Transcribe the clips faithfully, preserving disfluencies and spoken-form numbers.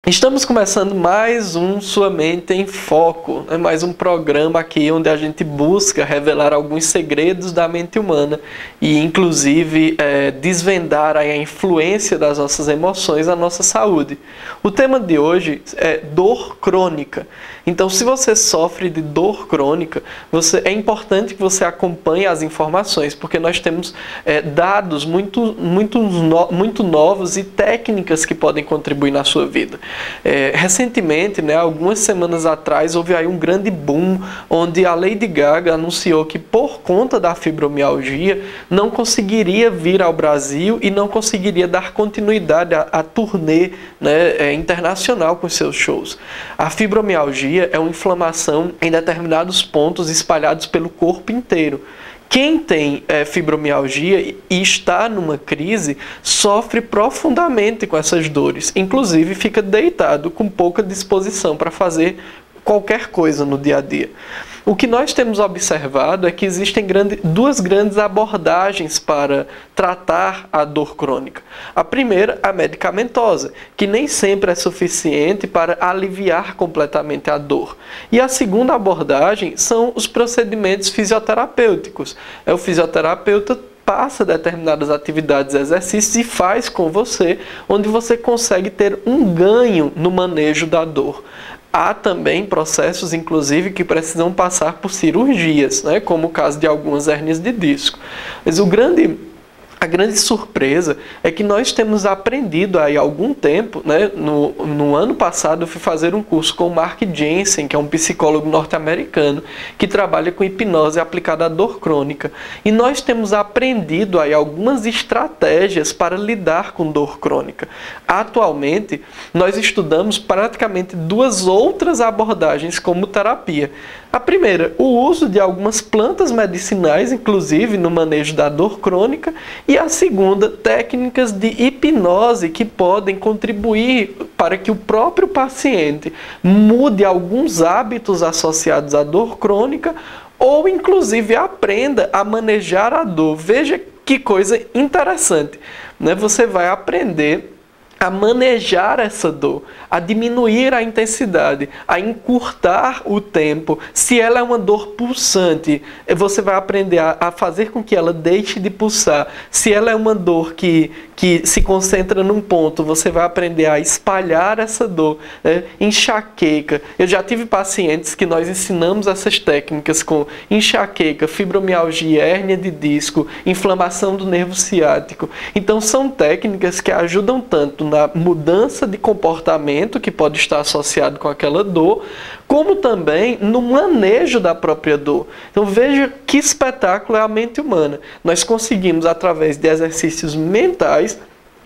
Estamos começando mais um Sua Mente em Foco, é mais um programa aqui onde a gente busca revelar alguns segredos da mente humana e inclusive é, desvendar a influência das nossas emoções na nossa saúde. O tema de hoje é dor crônica. Então, se você sofre de dor crônica, você, é importante que você acompanhe as informações, porque nós temos é, dados muito, muito, no, muito novos e técnicas que podem contribuir na sua vida. É, recentemente, né, algumas semanas atrás, houve aí um grande boom, onde a Lady Gaga anunciou que por conta da fibromialgia, não conseguiria vir ao Brasil e não conseguiria dar continuidade à, à turnê, né, é, internacional com seus shows. A fibromialgia é uma inflamação em determinados pontos espalhados pelo corpo inteiro. Quem tem é, fibromialgia e está numa crise sofre profundamente com essas dores. Inclusive fica deitado com pouca disposição para fazer qualquer coisa no dia a dia. O que nós temos observado é que existem grande, duas grandes abordagens para tratar a dor crônica. A primeira, a medicamentosa, que nem sempre é suficiente para aliviar completamente a dor. E a segunda abordagem são os procedimentos fisioterapêuticos. É o fisioterapeuta passa determinadas atividades, exercícios e faz com você, onde você consegue ter um ganho no manejo da dor. Há também processos, inclusive, que precisam passar por cirurgias, né? Como o caso de algumas hérnias de disco. Mas o grande... A grande surpresa é que nós temos aprendido há algum tempo, né? no, no ano passado eu fui fazer um curso com o Mark Jensen, que é um psicólogo norte-americano, que trabalha com hipnose aplicada à dor crônica. E nós temos aprendido há algumas estratégias para lidar com dor crônica. Atualmente, nós estudamos praticamente duas outras abordagens como terapia. A primeira, o uso de algumas plantas medicinais, inclusive no manejo da dor crônica, e a segunda, técnicas de hipnose que podem contribuir para que o próprio paciente mude alguns hábitos associados à dor crônica ou inclusive aprenda a manejar a dor. Veja que coisa interessante, né? Você vai aprender a manejar essa dor, a diminuir a intensidade, a encurtar o tempo. Se ela é uma dor pulsante, você vai aprender a, a fazer com que ela deixe de pulsar. Se ela é uma dor que, que se concentra num ponto, você vai aprender a espalhar essa dor, né? Enxaqueca. Eu já tive pacientes que nós ensinamos essas técnicas com enxaqueca, fibromialgia, hérnia de disco, inflamação do nervo ciático. Então são técnicas que ajudam tanto na mudança de comportamento que pode estar associado com aquela dor, como também no manejo da própria dor. Então veja que espetáculo é a mente humana. Nós conseguimos, através de exercícios mentais,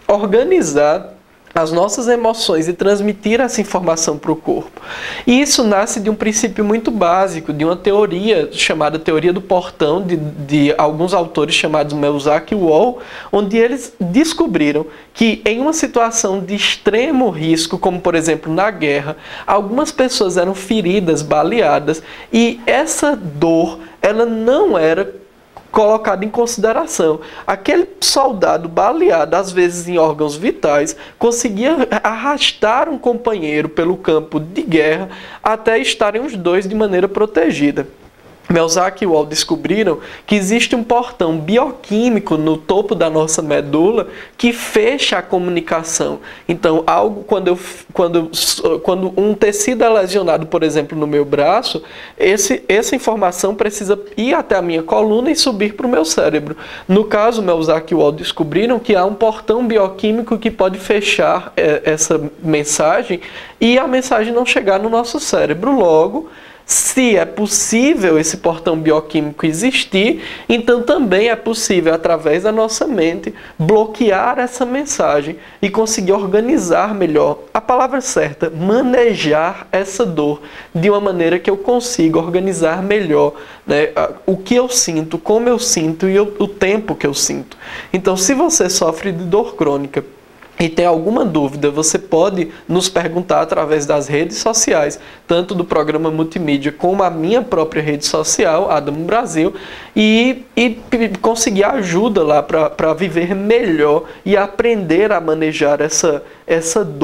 organizar as nossas emoções e transmitir essa informação para o corpo. E isso nasce de um princípio muito básico, de uma teoria chamada teoria do portão, de, de alguns autores chamados Melzack e Wall, onde eles descobriram que em uma situação de extremo risco, como por exemplo na guerra, algumas pessoas eram feridas, baleadas, e essa dor ela não era colocado em consideração. Aquele soldado baleado, às vezes em órgãos vitais, conseguia arrastar um companheiro pelo campo de guerra até estarem os dois de maneira protegida. Melzack e Wall descobriram que existe um portão bioquímico no topo da nossa medula que fecha a comunicação. Então, algo quando, eu, quando, quando um tecido é lesionado, por exemplo, no meu braço, esse, essa informação precisa ir até a minha coluna e subir para o meu cérebro. No caso, Melzack e Wall descobriram que há um portão bioquímico que pode fechar é, essa mensagem e a mensagem não chegar no nosso cérebro. Logo, se é possível esse portão bioquímico existir, então também é possível, através da nossa mente, bloquear essa mensagem e conseguir organizar melhor. A palavra certa, manejar essa dor de uma maneira que eu consiga organizar melhor, né, o que eu sinto, como eu sinto e o, o tempo que eu sinto. Então, se você sofre de dor crônica e tem alguma dúvida, você pode nos perguntar através das redes sociais, tanto do programa Multimídia como a minha própria rede social, Adamo Brasil, e, e conseguir ajuda lá para viver melhor e aprender a manejar essa, essa dor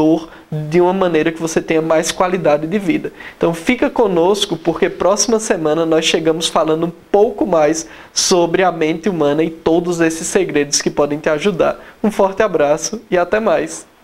de uma maneira que você tenha mais qualidade de vida. Então fica conosco, porque próxima semana nós chegamos falando um pouco mais sobre a mente humana e todos esses segredos que podem te ajudar. Um forte abraço e até mais!